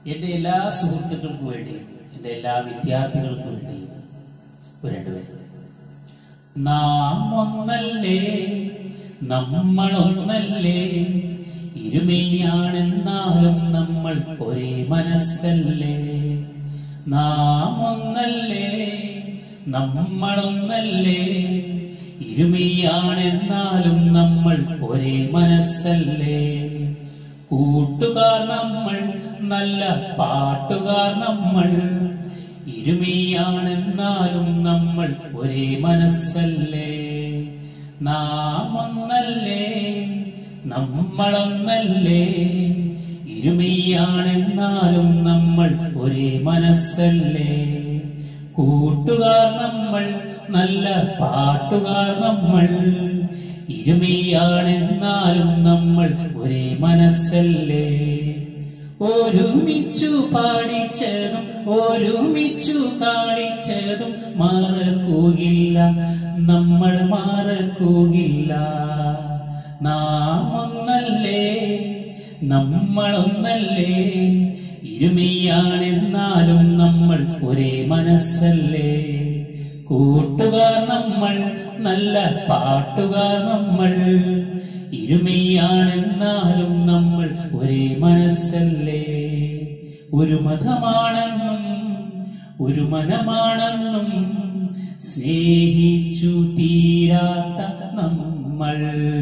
എൻ്റെ എല്ലാ സുഹൃത്തുക്കൾക്കും വേണ്ടി, എൻ്റെ എല്ലാ വിദ്യാർത്ഥികൾക്കും വേണ്ടി രണ്ടുപേരും. നാം ഒന്നല്ലേ, നമ്മൾ ഒന്നല്ലേ, ഇരുമയാണെന്നാലും നമ്മൾ ഒരേ മനസ്സല്ലേ. നാം ഒന്നല്ലേ, നമ്മളൊന്നല്ലേ, ഇരുമയാണെന്നാലും നമ്മൾ ഒരേ മനസ്സല്ലേ. കൂട്ടുകാർ നമ്മൾ, നല്ല പാട്ടുകാർ നമ്മൾ, ഇരുമയാണെന്നാലും നമ്മൾ ഒരേ മനസ്സല്ലേ. നാം ഒന്നല്ലേ, നമ്മളൊന്നല്ലേ, ഇരുമയാണെന്നാലും നമ്മൾ ഒരേ മനസ്സല്ലേ. കൂട്ടുകാർ നമ്മൾ, നല്ല പാട്ടുകാർ നമ്മൾ, ഇരുമയാണെന്നാലും നമ്മൾ ഒരേ മനസ്സല്ലേ. ഒരുമിച്ചു പാടിച്ചതും ഒരുമിച്ചു കാണിച്ചതും മറക്കുകയില്ല, നമ്മൾ മറക്കുകയില്ല. നാം ഒന്നല്ലേ, നമ്മളൊന്നല്ലേ, ഇരുമയാണെന്നാലും നമ്മൾ ഒരേ മനസ്സല്ലേ. കൂട്ടുകാർ നമ്മൾ, നല്ല പാട്ടുകാർ നമ്മൾ, ഇരുമയാണെന്നാലും നമ്മൾ ഒരേ മനസ്സല്ലേ. ഒരു മതമാണെന്നും ഒരു മനമാണെന്നും സ്നേഹിച്ചു തീരാത്ത നമ്മൾ.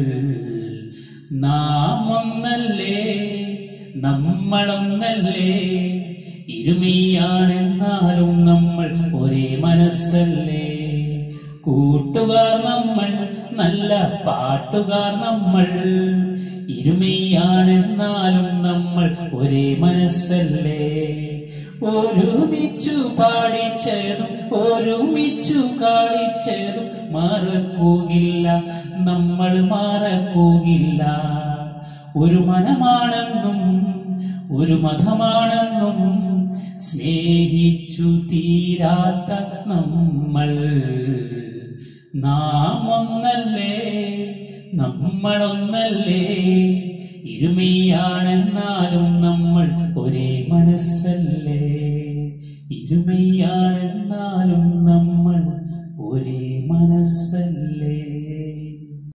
നാം ഒന്നല്ലേ, നമ്മളൊന്നല്ലേ, ഇരുമയാണെന്നാലും നമ്മൾ ഒരേ മനസ്സല്ലേ. കൂട്ടുകാർ നമ്മൾ, നല്ല പാട്ടുകാർ നമ്മൾ, ഇരുമയാണെന്നാലും നമ്മൾ ഒരേ മനസ്സല്ലേ. ഒരുമിച്ചു പാടിച്ചതും ഒരുമിച്ചു കാണിച്ചതും മറക്കുകയില്ല, നമ്മൾ മറക്കുകയില്ല. ഒരു മനമാണെന്നും ഒരു മതമാണെന്നും സ്നേഹിച്ചു തീരാത്ത നമ്മൾ. നാം ഒന്നല്ലേ, നമ്മളൊന്നല്ലേ, ഇരുമയാണെന്നാലും നമ്മൾ ഒരേ മനസ്സല്ലേ. ഇരുമയാണെന്നാലും